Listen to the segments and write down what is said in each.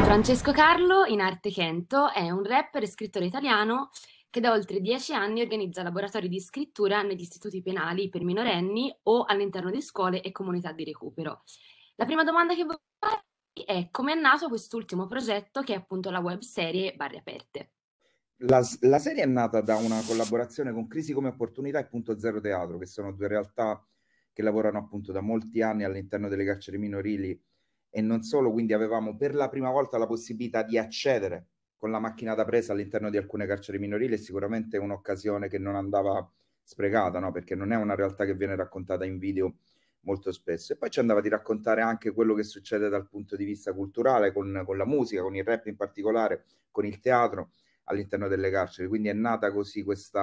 Francesco Carlo, in arte Chento, è un rapper e scrittore italiano che da oltre 10 anni organizza laboratori di scrittura negli istituti penali per minorenni o all'interno di scuole e comunità di recupero. La prima domanda che voglio farti è come è nato quest'ultimo progetto che è appunto la webserie Barre Aperte. La serie è nata da una collaborazione con Crisi come Opportunità e Punto Zero Teatro, che sono due realtà che lavorano appunto da molti anni all'interno delle carceri minorili e non solo, quindi avevamo per la prima volta la possibilità di accedere con la macchina da presa all'interno di alcune carceri minorili, e sicuramente un'occasione che non andava sprecata, no? Perché non è una realtà che viene raccontata in video molto spesso. E poi ci andava di raccontare anche quello che succede dal punto di vista culturale, con la musica, con il rap in particolare, con il teatro all'interno delle carceri. Quindi è nata così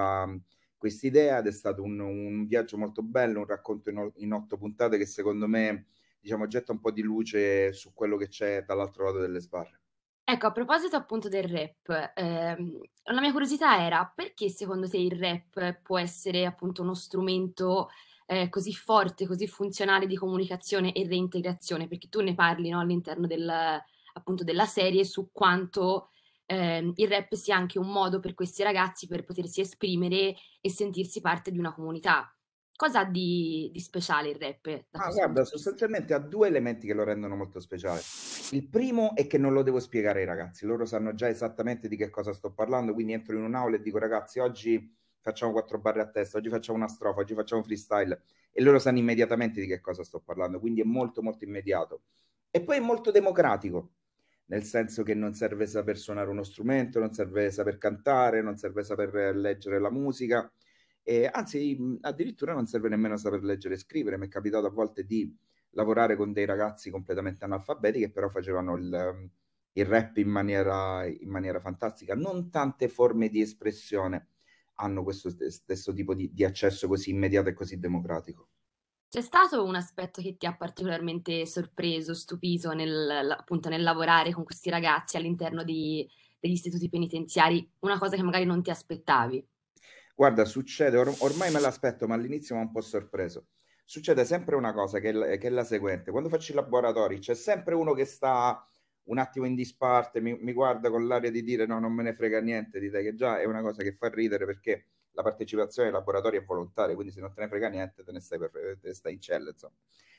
questa idea ed è stato un viaggio molto bello, un racconto in 8 puntate che secondo me, diciamo, getta un po' di luce su quello che c'è dall'altro lato delle sbarre. Ecco, a proposito appunto del rap, la mia curiosità era perché secondo te il rap può essere appunto uno strumento così forte, così funzionale di comunicazione e reintegrazione? Perché tu ne parli, no, all'interno appunto della serie su quanto il rap sia anche un modo per questi ragazzi per potersi esprimere e sentirsi parte di una comunità. Cosa ha di speciale il rap da Ah, questo punto guarda, di vista? sostanzialmente ha due elementi che lo rendono molto speciale. Il primo è che non lo devo spiegare ai ragazzi, loro sanno già esattamente di che cosa sto parlando, quindi entro in un'aula e dico ragazzi, oggi facciamo 4 barre a testa, oggi facciamo una strofa, oggi facciamo freestyle e loro sanno immediatamente di che cosa sto parlando, quindi è molto molto immediato. E poi è molto democratico, nel senso che non serve saper suonare uno strumento, non serve saper cantare, non serve saper leggere la musica. E anzi, addirittura non serve nemmeno saper leggere e scrivere. Mi è capitato a volte di lavorare con dei ragazzi completamente analfabeti che però facevano il rap in maniera fantastica. Non tante forme di espressione hanno questo stesso tipo di accesso così immediato e così democratico. C'è stato un aspetto che ti ha particolarmente sorpreso, stupito appunto nel lavorare con questi ragazzi all'interno degli istituti penitenziari, una cosa che magari non ti aspettavi? Guarda, succede, ormai me l'aspetto, ma all'inizio mi ha un po' sorpreso. Succede sempre una cosa che è la seguente: quando faccio i laboratori c'è sempre uno che sta un attimo in disparte, mi guarda con l'aria di dire no, non me ne frega niente di te, che già è una cosa che fa ridere perché la partecipazione ai laboratori è volontaria, quindi se non te ne frega niente te ne stai in cella, insomma.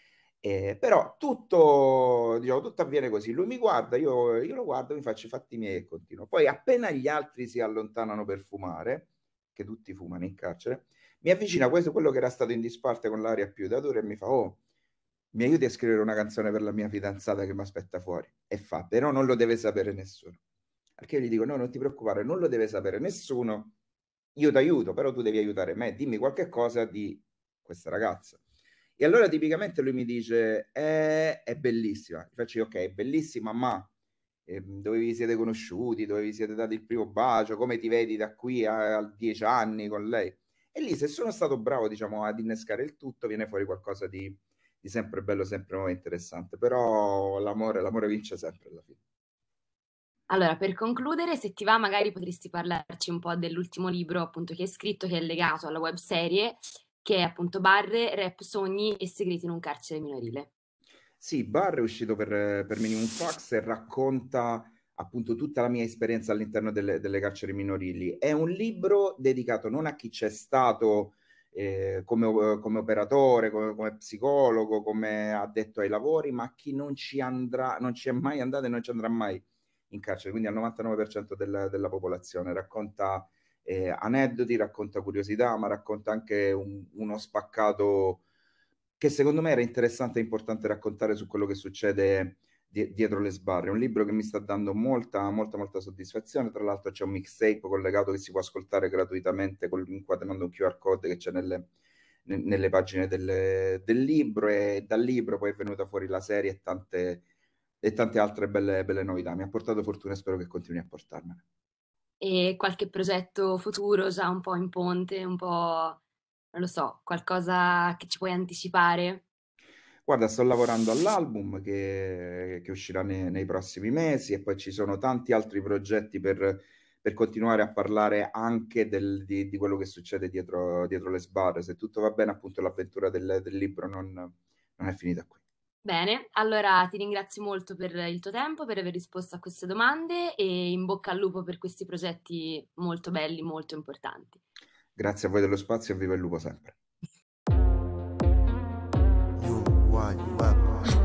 Però tutto, diciamo, tutto avviene così. Lui mi guarda, io lo guardo, mi faccio i fatti miei e continuo. Poi appena gli altri si allontanano per fumare, che tutti fumano in carcere, mi avvicina questo, quello che era stato in disparte con l'aria più da dura e mi fa, oh, mi aiuti a scrivere una canzone per la mia fidanzata che mi aspetta fuori. E fa, però non lo deve sapere nessuno. Perché io gli dico, no, non ti preoccupare, non lo deve sapere nessuno, io ti aiuto, però tu devi aiutare me, dimmi qualche cosa di questa ragazza. E allora tipicamente lui mi dice, è bellissima. Gli faccio, ok, è bellissima, ma dove vi siete conosciuti, dove vi siete dati il primo bacio, come ti vedi da qui a 10 anni con lei? E lì se sono stato bravo, diciamo, ad innescare il tutto, viene fuori qualcosa di sempre bello, sempre nuovo e interessante. Però l'amore vince sempre alla fine. Allora, per concludere, se ti va, magari potresti parlarci un po' dell'ultimo libro appunto che hai scritto, che è legato alla webserie, che è appunto Barre, Rap, Sogni e Segreti in un carcere minorile. Sì, Bar è uscito per Minimum Fax e racconta appunto tutta la mia esperienza all'interno delle carceri minorili. È un libro dedicato non a chi c'è stato come operatore, come psicologo, come addetto ai lavori, ma a chi non ci andrà, non ci è mai andato e non ci andrà mai in carcere, quindi al 99% della popolazione. Racconta aneddoti, racconta curiosità, ma racconta anche uno spaccato che secondo me era interessante e importante raccontare su quello che succede dietro le sbarre. È un libro che mi sta dando molta, molta, molta soddisfazione. Tra l'altro c'è un mixtape collegato che si può ascoltare gratuitamente inquadrando un QR code che c'è nelle pagine del libro, e dal libro poi è venuta fuori la serie e tante altre belle, belle novità. Mi ha portato fortuna e spero che continui a portarmene. E qualche progetto futuro già un po' in ponte, un po', non lo so, qualcosa che ci puoi anticipare? Guarda, sto lavorando all'album che uscirà nei prossimi mesi e poi ci sono tanti altri progetti per continuare a parlare anche di quello che succede dietro le sbarre. Se tutto va bene, appunto, l'avventura del libro non è finita qui. Bene, allora ti ringrazio molto per il tuo tempo, per aver risposto a queste domande e in bocca al lupo per questi progetti molto belli, molto importanti. Grazie a voi dello spazio e viva il lupo sempre. New Wide Web.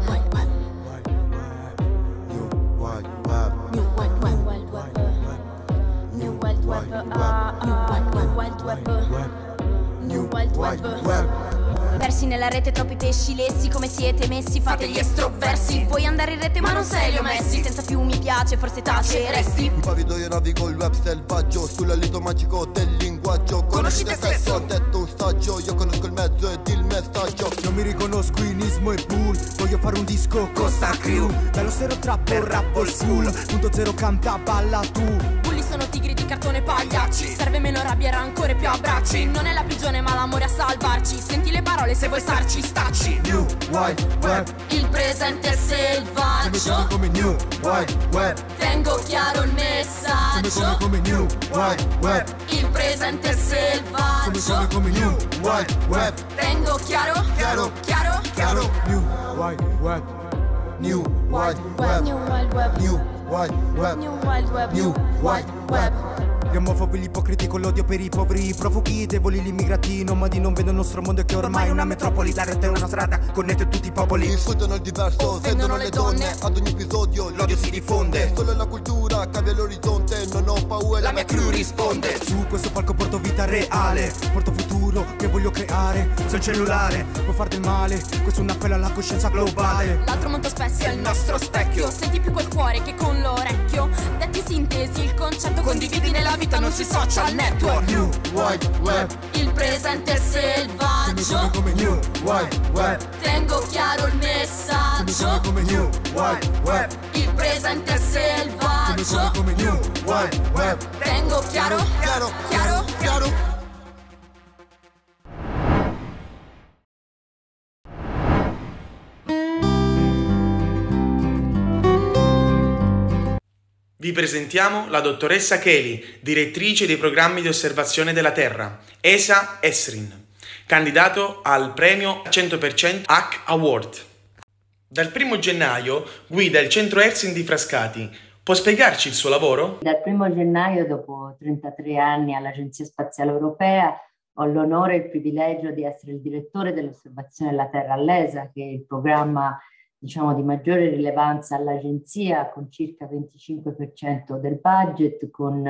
New Wide Web. New Wild Web. New Wild Web. New Wild Web. New Wild Web. Persi nella rete troppi pesci lessi, come siete messi? Fate gli estroversi. Vuoi andare in rete ma non sei Leo Messi. Senza più mi piace, forse taceresti. Mi pavido, io navigo il web selvaggio sull'alito magico del linguaggio. Conosci te stesso? Ho detto un saggio, io conosco il mezzo ed il messaggio. Non mi riconosco in Ismo e Bull. Voglio fare un disco con sta crew. Dallo zero trap o rap old school. Punto zero canta, balla tu. Bulli sono tigri di cartone pagliacci. Serve meno rabbia e rancore, più abbracci. Non è la prigione ma l'amore a salvarci. Senti le parole se vuoi starci, stacci. New Wide Web. Il presente è selvaggio. Come New Wide Web. Tengo chiaro il messaggio. Come New Wide Web. Il presente è selvaggio. Come New Wide Web. Tengo chiaro, Chiaro. chiaro. Chiaro. New Wide Web. New Wide Web. New Wild Web. New Wide Web. New Wild Web. New Wide Web. Gli omofobi, gli ipocriti con l'odio per i poveri, i profughi, i deboli, gli immigrati, i nomadi non vedono il nostro mondo che ormai è una metropoli, la rete è una strada, connette tutti i popoli. Insultano il diverso, offendono le donne, ad ogni episodio l'odio si diffonde. Solo la cultura cambia l'orizzonte, non ho paura, la mia crew risponde. Su questo palco porto vita reale, porto futuro che voglio creare. Sul cellulare può far del male, questo è un appello alla coscienza globale. L'altro molto spesso è il nostro specchio. Senti più col cuore che con l'orecchio. Detti sintesi, il concetto condividi nella vita, non sui social network. New Wide Web. Il presente è selvaggio. Come New Wide Web. Tengo chiaro il messaggio. Come New Wide Web. Il presente è selvaggio. Come New Wide Web. Tengo chiaro, Chiaro. chiaro. Chiaro. Vi presentiamo la dottoressa Kelly, direttrice dei programmi di osservazione della Terra, ESA ESRIN, candidato al premio 100% Hack Award. Dal 1 gennaio guida il centro ESRIN di Frascati. Può spiegarci il suo lavoro? Dal 1 gennaio, dopo 33 anni all'Agenzia Spaziale Europea, ho l'onore e il privilegio di essere il direttore dell'osservazione della Terra all'ESA, che è il programma di maggiore rilevanza all'agenzia, con circa 25% del budget, con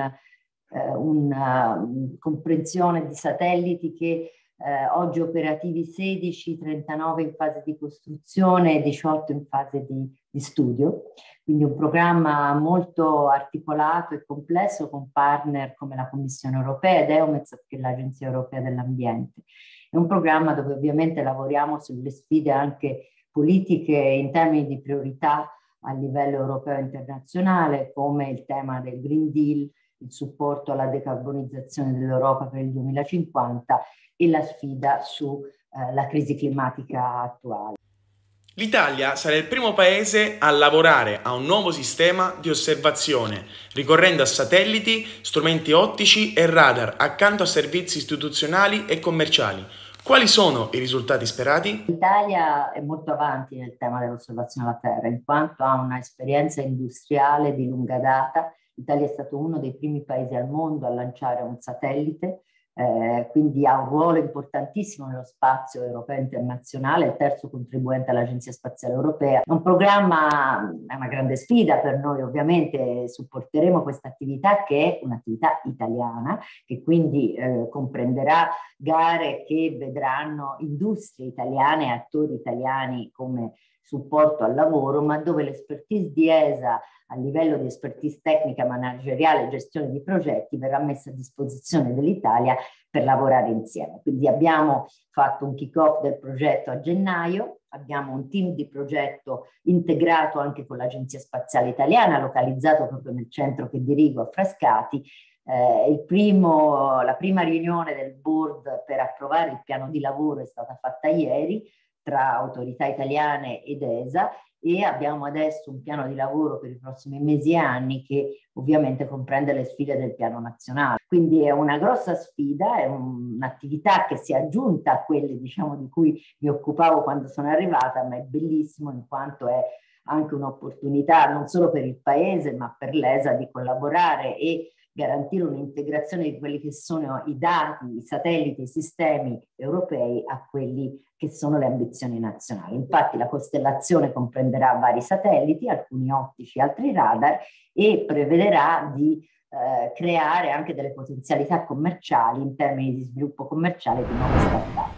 una comprensione di satelliti che oggi operativi 16, 39 in fase di costruzione e 18 in fase di studio. Quindi un programma molto articolato e complesso con partner come la Commissione Europea ed EUMETSAT, che è l'Agenzia Europea dell'Ambiente. È un programma dove ovviamente lavoriamo sulle sfide anche politiche in termini di priorità a livello europeo e internazionale, come il tema del Green Deal, il supporto alla decarbonizzazione dell'Europa per il 2050 e la sfida sulla crisi climatica attuale. L'Italia sarà il primo paese a lavorare a un nuovo sistema di osservazione, ricorrendo a satelliti, strumenti ottici e radar, accanto a servizi istituzionali e commerciali. Quali sono i risultati sperati? L'Italia è molto avanti nel tema dell'osservazione della Terra, in quanto ha un'esperienza industriale di lunga data. L'Italia è stato uno dei primi paesi al mondo a lanciare un satellite, quindi ha un ruolo importantissimo nello spazio europeo e internazionale, il terzo contribuente all'Agenzia Spaziale Europea. È un programma, è una grande sfida per noi, ovviamente supporteremo questa attività che è un'attività italiana, che quindi comprenderà gare che vedranno industrie italiane e attori italiani come supporto al lavoro, ma dove l'expertise di ESA a livello di expertise tecnica, manageriale e gestione di progetti verrà messa a disposizione dell'Italia per lavorare insieme. Quindi abbiamo fatto un kick-off del progetto a gennaio, abbiamo un team di progetto integrato anche con l'Agenzia Spaziale Italiana, localizzato proprio nel centro che dirigo a Frascati. La prima riunione del board per approvare il piano di lavoro è stata fatta ieri tra autorità italiane ed ESA, e abbiamo adesso un piano di lavoro per i prossimi mesi e anni che ovviamente comprende le sfide del piano nazionale. Quindi è una grossa sfida, è un'attività che si è aggiunta a quelle, diciamo, di cui mi occupavo quando sono arrivata, ma è bellissimo in quanto è anche un'opportunità non solo per il Paese ma per l'ESA di collaborare e garantire un'integrazione di quelli che sono i dati, i satelliti, i sistemi europei a quelli che sono le ambizioni nazionali. Infatti la costellazione comprenderà vari satelliti, alcuni ottici, altri radar, e prevederà di creare anche delle potenzialità commerciali in termini di sviluppo commerciale di nuove start-up.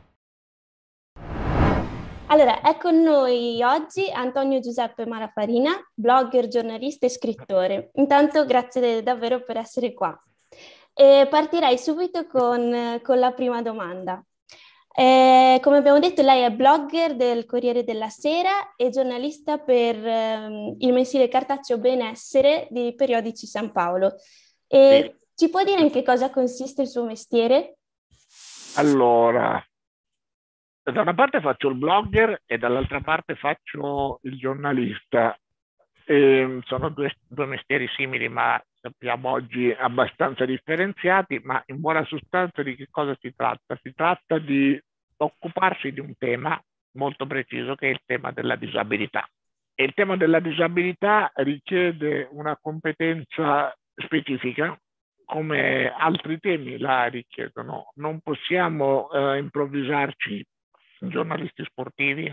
Allora, è con noi oggi Antonio Giuseppe Malafarina, blogger, giornalista e scrittore. Intanto grazie davvero per essere qua. E partirei subito con la prima domanda. Come abbiamo detto, lei è blogger del Corriere della Sera e giornalista per il mensile cartaceo Benessere di Periodici San Paolo. E ci può dire in che cosa consiste il suo mestiere? Allora, da una parte faccio il blogger e dall'altra parte faccio il giornalista. Sono due mestieri simili, ma sappiamo oggi abbastanza differenziati, ma in buona sostanza di che cosa si tratta? Si tratta di occuparsi di un tema molto preciso che è il tema della disabilità. E il tema della disabilità richiede una competenza specifica, come altri temi la richiedono. Non possiamo improvvisarci giornalisti sportivi,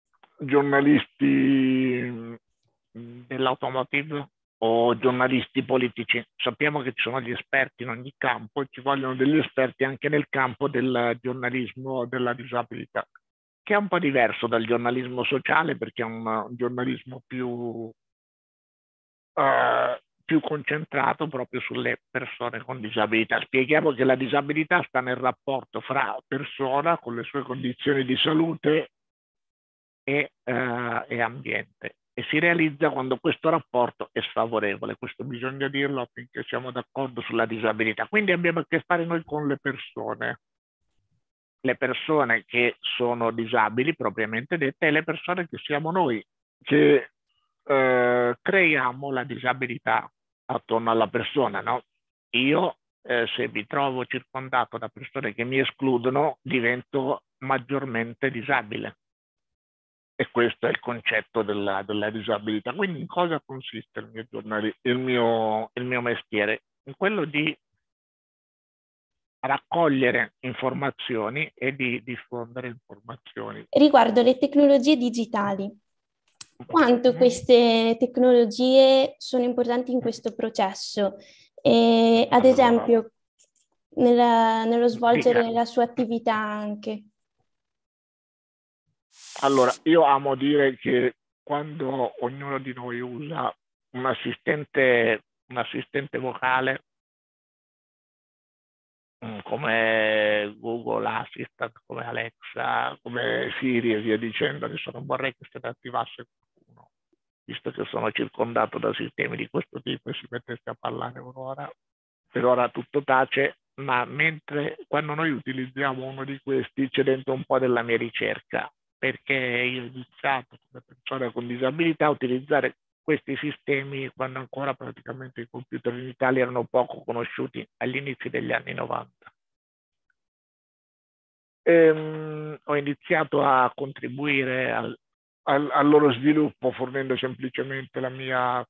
giornalisti dell'automotive o giornalisti politici. Sappiamo che ci sono gli esperti in ogni campo e ci vogliono degli esperti anche nel campo del giornalismo della disabilità, che è un po' diverso dal giornalismo sociale perché è un giornalismo più concentrato proprio sulle persone con disabilità. Spieghiamo che la disabilità sta nel rapporto fra persona con le sue condizioni di salute e ambiente, e si realizza quando questo rapporto è sfavorevole. Questo bisogna dirlo affinché siamo d'accordo sulla disabilità. Quindi abbiamo a che fare noi con le persone che sono disabili propriamente dette e le persone che siamo noi, che creiamo la disabilità attorno alla persona, no? Io se mi trovo circondato da persone che mi escludono divento maggiormente disabile, e questo è il concetto della disabilità. Quindi in cosa consiste il mio mestiere? In quello di raccogliere informazioni e di diffondere informazioni. Riguardo le tecnologie digitali, quanto queste tecnologie sono importanti in questo processo? E, ad esempio, nello svolgere la sua attività anche. Allora, io amo dire che quando ognuno di noi usa un assistente vocale come Google Assistant, come Alexa, come Siri e via dicendo, adesso non vorrei che se ne attivasse qualcuno, visto che sono circondato da sistemi di questo tipo e si mettesse a parlare un'ora. Per ora tutto tace, ma quando noi utilizziamo uno di questi c'è dentro un po' della mia ricerca, perché io ho iniziato come persona con disabilità a utilizzare questi sistemi quando ancora praticamente i computer in Italia erano poco conosciuti agli inizi degli anni 90. Ho iniziato a contribuire al loro sviluppo fornendo semplicemente la mia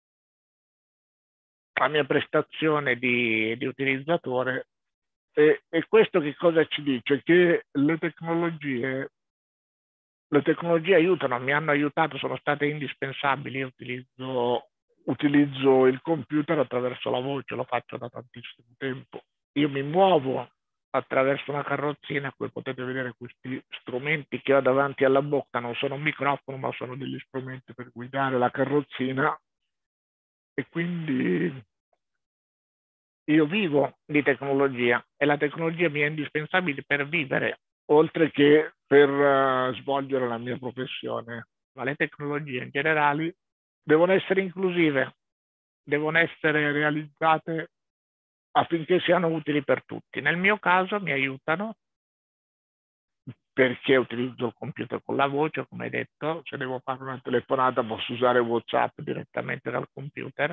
prestazione di utilizzatore, e questo che cosa ci dice? Che le tecnologie aiutano, mi hanno aiutato, sono state indispensabili. Io utilizzo il computer attraverso la voce, lo faccio da tantissimo tempo. Io mi muovo attraverso una carrozzina, come potete vedere questi strumenti che ho davanti alla bocca non sono un microfono, ma sono degli strumenti per guidare la carrozzina, e quindi io vivo di tecnologia e la tecnologia mi è indispensabile per vivere, oltre che per svolgere la mia professione. Ma le tecnologie in generale devono essere inclusive, devono essere realizzate affinché siano utili per tutti. Nel mio caso mi aiutano perché utilizzo il computer con la voce, come hai detto. Se devo fare una telefonata posso usare WhatsApp direttamente dal computer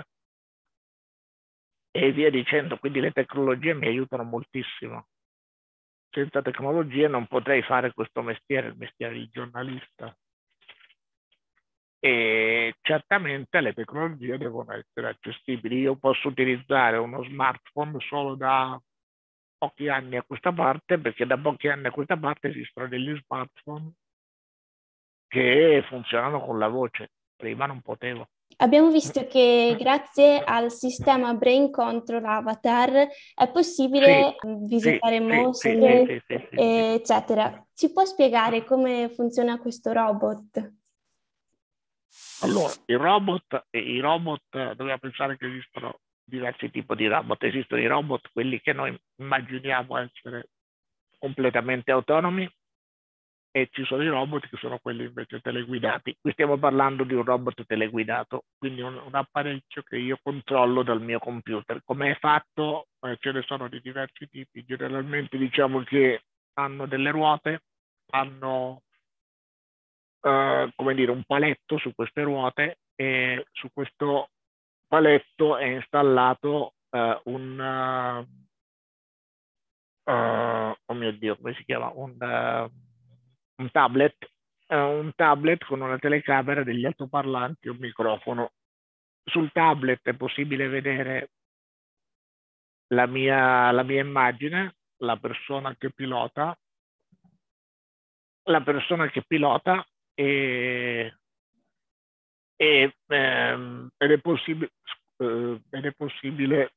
e via dicendo. Quindi le tecnologie mi aiutano moltissimo. Senza tecnologie non potrei fare questo mestiere, il mestiere di giornalista. E certamente le tecnologie devono essere accessibili. Io posso utilizzare uno smartphone solo da pochi anni a questa parte, perché da pochi anni a questa parte esistono degli smartphone che funzionano con la voce. Prima non potevo. Abbiamo visto che grazie al sistema Brain Control Avatar è possibile visitare mostre, eccetera. Ci può spiegare come funziona questo robot? Allora, i robot, dobbiamo pensare che esistono diversi tipi di robot. Esistono i robot, quelli che noi immaginiamo essere completamente autonomi, e ci sono i robot che sono quelli invece teleguidati. Qui stiamo parlando di un robot teleguidato, quindi un apparecchio che io controllo dal mio computer. Come è fatto? Ce ne sono di diversi tipi. Generalmente diciamo che hanno delle ruote, hanno come dire, un paletto su queste ruote, e su questo paletto è installato un oh mio Dio, come si chiama? Un tablet con una telecamera, degli altoparlanti e un microfono. Sul tablet è possibile vedere la mia immagine, la persona che pilota ed è possibile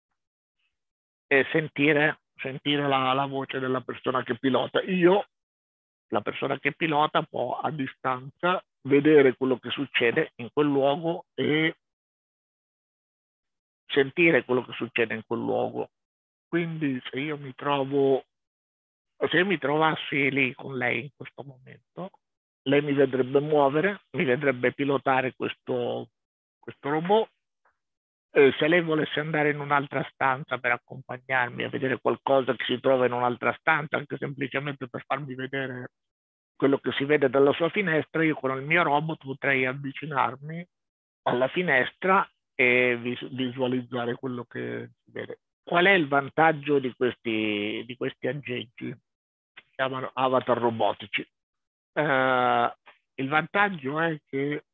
sentire la voce della persona che pilota. La persona che pilota può a distanza vedere quello che succede in quel luogo e sentire quello che succede in quel luogo. Quindi se io mi trovassi lì con lei in questo momento, lei mi vedrebbe muovere, mi vedrebbe pilotare questo robot. Se lei volesse andare in un'altra stanza per accompagnarmi a vedere qualcosa che si trova in un'altra stanza, anche semplicemente per farmi vedere quello che si vede dalla sua finestra, io con il mio robot potrei avvicinarmi alla finestra e visualizzare quello che si vede. Qual è il vantaggio di questi aggeggi? Si chiamano avatar robotici. Il vantaggio è che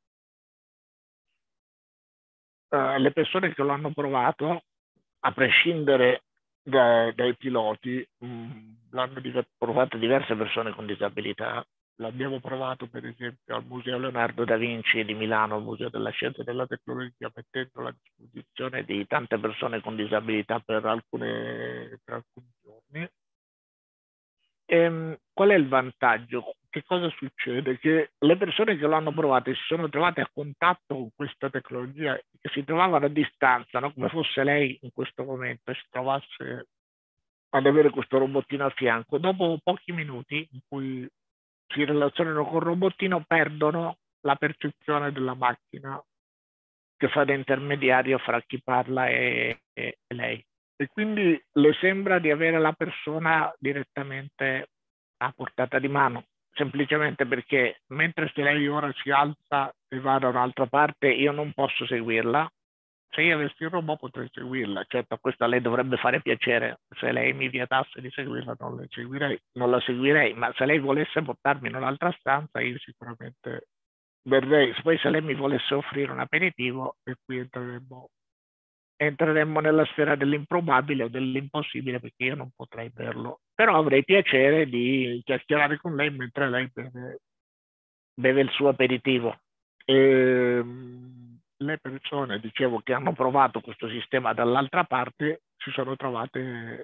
le persone che lo hanno provato, a prescindere dai piloti, l'hanno provato diverse persone con disabilità. L'abbiamo provato per esempio al Museo Leonardo da Vinci di Milano, al Museo della Scienza e della Tecnologia, mettendolo a disposizione di tante persone con disabilità per alcuni giorni. Qual è il vantaggio? Che cosa succede? Che le persone che lo hanno provato e si sono trovate a contatto con questa tecnologia, che si trovavano a distanza, no? Come fosse lei in questo momento, e si trovasse ad avere questo robottino a fianco, dopo pochi minuti in cui si relazionano col robottino, perdono la percezione della macchina che fa da intermediario fra chi parla e lei. E quindi le sembra di avere la persona direttamente a portata di mano, semplicemente perché mentre se lei ora si alza e va da un'altra parte, io non posso seguirla. Se io avessi il robot potrei seguirla. Certo, questo a lei dovrebbe fare piacere. Se lei mi vietasse di seguirla non la seguirei, ma se lei volesse portarmi in un'altra stanza io sicuramente verrei. Poi se lei mi volesse offrire un aperitivo, e qui entreremmo nella sfera dell'improbabile o dell'impossibile, perché io non potrei berlo. Però avrei piacere di chiacchierare con lei mentre lei beve il suo aperitivo. Le persone, dicevo, che hanno provato questo sistema dall'altra parte si sono trovate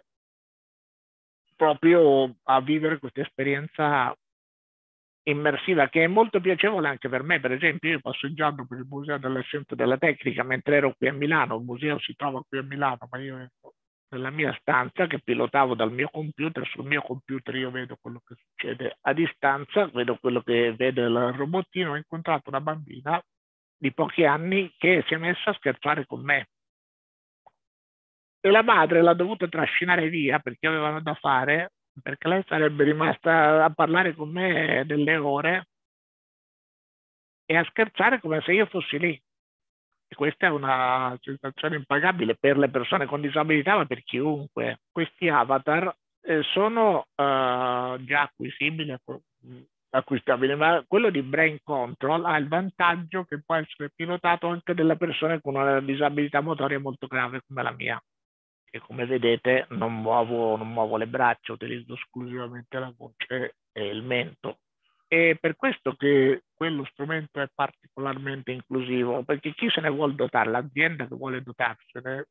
proprio a vivere questa esperienza immersiva, che è molto piacevole anche per me. Per esempio, io passeggiando per il Museo della Scienza e della Tecnica mentre ero qui a Milano, il museo si trova qui a Milano, ma io ero nella mia stanza che pilotavo dal mio computer. Sul mio computer io vedo quello che succede a distanza, vedo quello che vede il robottino. Ho incontrato una bambina di pochi anni che si è messa a scherzare con me e la madre l'ha dovuta trascinare via perché avevano da fare perché lei sarebbe rimasta a parlare con me delle ore e a scherzare come se io fossi lì. E questa è una sensazione impagabile per le persone con disabilità, ma per chiunque. Questi avatar sono già acquistabili, ma quello di Brain Control ha il vantaggio che può essere pilotato anche dalle persone con una disabilità motoria molto grave come la mia. E come vedete non muovo le braccia, utilizzo esclusivamente la voce e il mento. E per questo che quello strumento è particolarmente inclusivo, perché chi se ne vuole dotare, l'azienda che vuole dotarsene,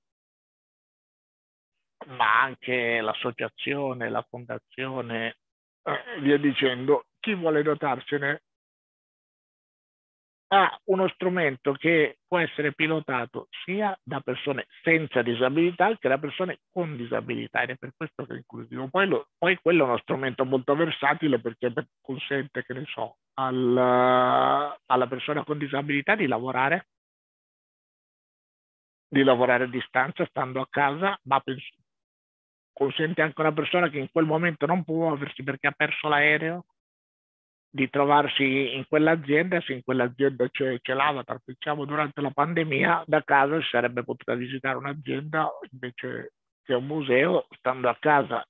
ma anche l'associazione, la fondazione, via dicendo, chi vuole dotarsene ha uno strumento che può essere pilotato sia da persone senza disabilità che da persone con disabilità, ed è per questo che è inclusivo. Poi quello è uno strumento molto versatile, perché consente, che ne so, alla persona con disabilità di lavorare a distanza, stando a casa, ma consente anche a una persona che in quel momento non può muoversi perché ha perso l'aereo di trovarsi in quell'azienda. Se in quell'azienda c'è l'avatar, pensiamo durante la pandemia, da casa si sarebbe potuta visitare un'azienda invece che un museo stando a casa.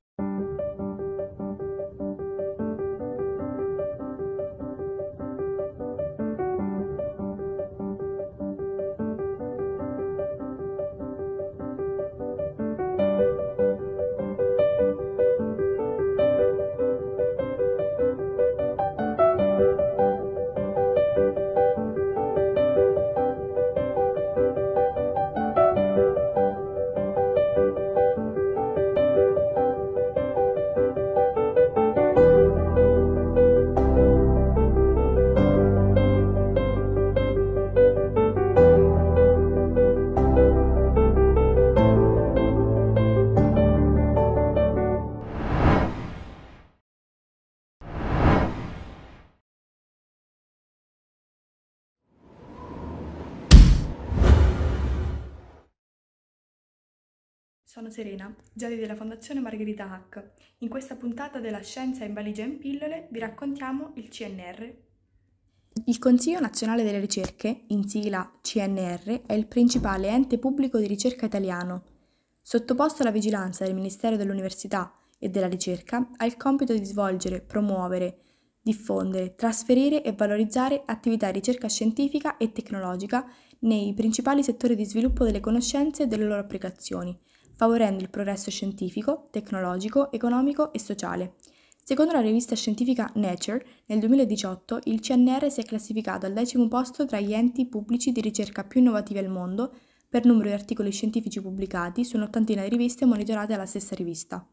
Sono Serena, Giadi della Fondazione Margherita Hack. In questa puntata della Scienza in valigia e in pillole vi raccontiamo il CNR. Il Consiglio Nazionale delle Ricerche, in sigla CNR, è il principale ente pubblico di ricerca italiano. Sottoposto alla vigilanza del Ministero dell'Università e della Ricerca, ha il compito di svolgere, promuovere, diffondere, trasferire e valorizzare attività di ricerca scientifica e tecnologica nei principali settori di sviluppo delle conoscenze e delle loro applicazioni, favorendo il progresso scientifico, tecnologico, economico e sociale. Secondo la rivista scientifica Nature, nel 2018 il CNR si è classificato al 10° posto tra gli enti pubblici di ricerca più innovativi al mondo per numero di articoli scientifici pubblicati su un'ottantina di riviste monitorate dalla stessa rivista.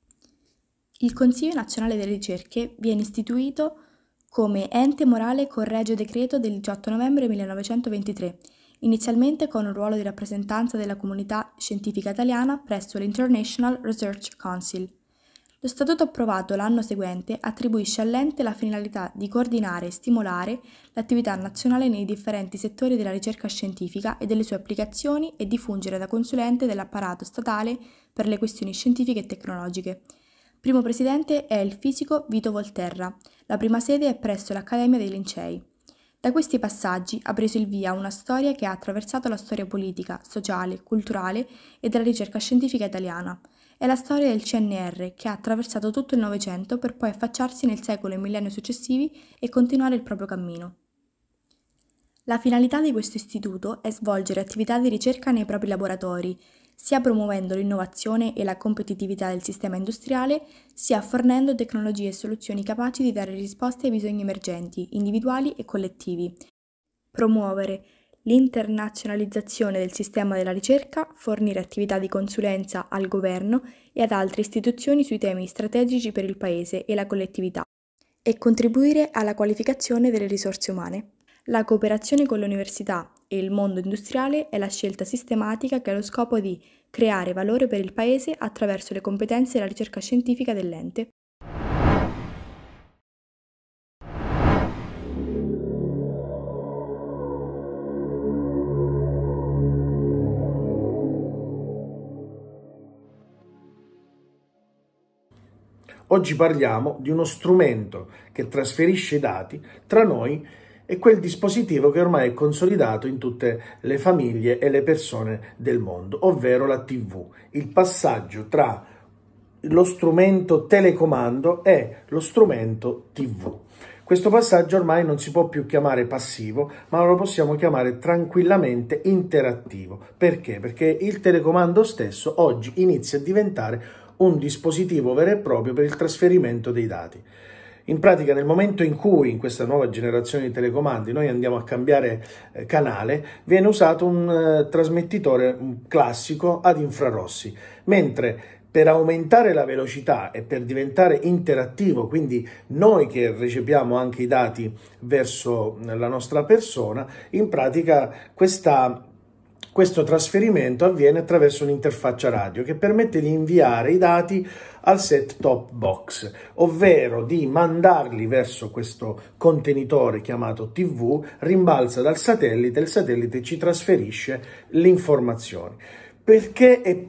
Il Consiglio Nazionale delle Ricerche viene istituito come ente morale con regio decreto del 18 novembre 1923, inizialmente con un ruolo di rappresentanza della comunità scientifica italiana presso l'International Research Council. Lo statuto approvato l'anno seguente attribuisce all'ente la finalità di coordinare e stimolare l'attività nazionale nei differenti settori della ricerca scientifica e delle sue applicazioni e di fungere da consulente dell'apparato statale per le questioni scientifiche e tecnologiche. Primo presidente è il fisico Vito Volterra. La prima sede è presso l'Accademia dei Lincei. Da questi passaggi ha preso il via una storia che ha attraversato la storia politica, sociale, culturale e della ricerca scientifica italiana. È la storia del CNR che ha attraversato tutto il Novecento per poi affacciarsi nel secolo e millennio successivi e continuare il proprio cammino. La finalità di questo istituto è svolgere attività di ricerca nei propri laboratori, sia promuovendo l'innovazione e la competitività del sistema industriale, sia fornendo tecnologie e soluzioni capaci di dare risposte ai bisogni emergenti, individuali e collettivi. Promuovere l'internazionalizzazione del sistema della ricerca, fornire attività di consulenza al governo e ad altre istituzioni sui temi strategici per il Paese e la collettività, e contribuire alla qualificazione delle risorse umane. La cooperazione con le università e il mondo industriale è la scelta sistematica che ha lo scopo di creare valore per il Paese attraverso le competenze e la ricerca scientifica dell'ente. Oggi parliamo di uno strumento che trasferisce i dati tra noi e quel dispositivo che ormai è consolidato in tutte le famiglie e le persone del mondo, ovvero la TV. Il passaggio tra lo strumento telecomando e lo strumento TV. Questo passaggio ormai non si può più chiamare passivo, ma lo possiamo chiamare tranquillamente interattivo. Perché? Perché il telecomando stesso oggi inizia a diventare un dispositivo vero e proprio per il trasferimento dei dati. In pratica, nel momento in cui in questa nuova generazione di telecomandi noi andiamo a cambiare canale, viene usato un trasmettitore classico ad infrarossi, mentre per aumentare la velocità e per diventare interattivo, quindi noi che recepiamo anche i dati verso la nostra persona, in pratica questo trasferimento avviene attraverso un'interfaccia radio che permette di inviare i dati al set-top box, ovvero di mandarli verso questo contenitore chiamato TV, rimbalza dal satellite e il satellite ci trasferisce le informazioni. Perché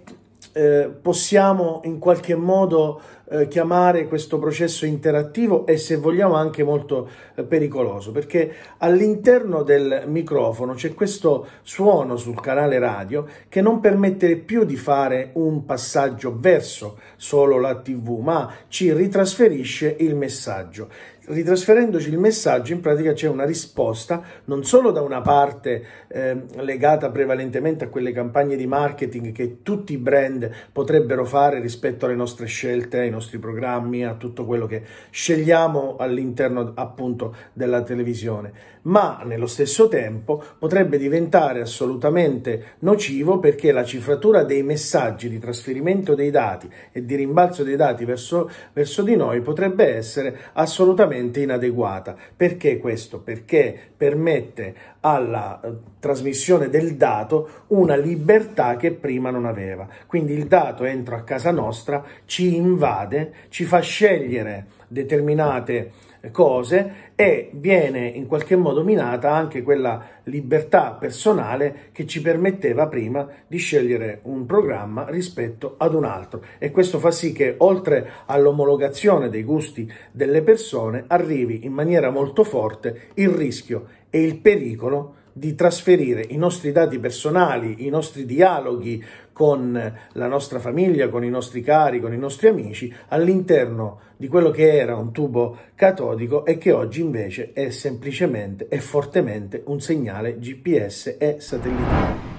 possiamo in qualche modo chiamare questo processo interattivo e, se vogliamo, anche molto pericoloso? Perché all'interno del microfono c'è questo suono sul canale radio che non permette più di fare un passaggio verso solo la TV, ma ci ritrasferisce il messaggio. Ritrasferendoci il messaggio, in pratica c'è una risposta non solo da una parte legata prevalentemente a quelle campagne di marketing che tutti i brand potrebbero fare rispetto alle nostre scelte, ai nostri programmi, a tutto quello che scegliamo all'interno appunto della televisione, ma nello stesso tempo potrebbe diventare assolutamente nocivo, perché la cifratura dei messaggi di trasferimento dei dati e di rimbalzo dei dati verso di noi potrebbe essere assolutamente inadeguata. Perché questo? Perché permette alla trasmissione del dato una libertà che prima non aveva. Quindi il dato entra a casa nostra, ci invade, ci fa scegliere determinate cose e viene in qualche modo minata anche quella libertà personale che ci permetteva prima di scegliere un programma rispetto ad un altro, e questo fa sì che, oltre all'omologazione dei gusti delle persone, arrivi in maniera molto forte il rischio e il pericolo di trasferire i nostri dati personali, i nostri dialoghi con la nostra famiglia, con i nostri cari, con i nostri amici, all'interno di quello che era un tubo catodico e che oggi invece è semplicemente e fortemente un segnale GPS e satellitare.